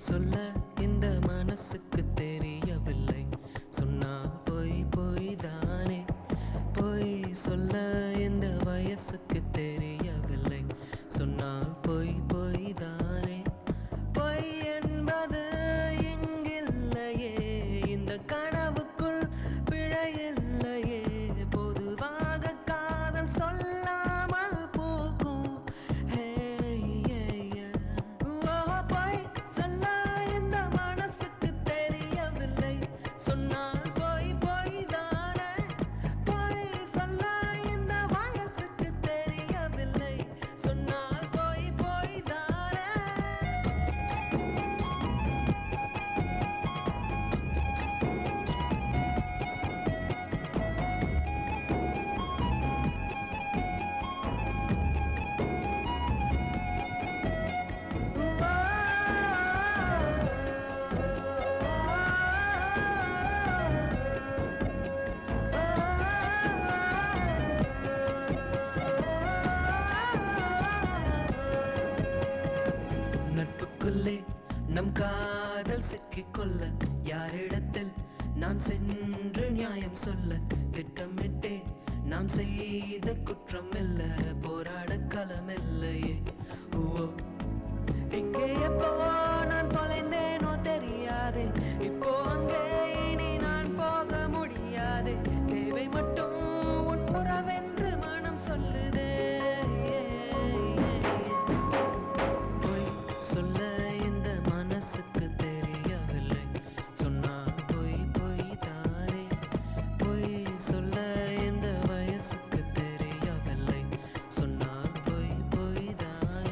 சொல்ல இந்த மனசுக்கு தெரியவில்லை, சொன்னால் பொய் பொய் தானே. பொய் சொல்ல இந்த வயசுக்கு தெரியவில்லை, சொன்னால் பொய் பொய் தானே. பொய் என்பது இங்கில்லையே, இந்த கனவுக்குள் பிழையில்லையே. பொதுவாக காதல் சொல்லாமல் போகும். ஹே பொய் சொல்ல இந்த மனசுக்கு தெரியவில்லை, சொன்னால் பொய் பொய் தானே. பொய் சொல்ல இந்த வயசுக்கு தெரியவில்லை, சொன்னால் பொய் பொய் தானே. நட்புக்குள்ளே நம் காதல் சிக்கிக்கொள்ள, யாரிடத்தில் நான் சென்று நியாயம் சொல்ல? திட்டமிட்டே நாம் செய்த குற்றம் இல்ல, போராட களமில்லையே.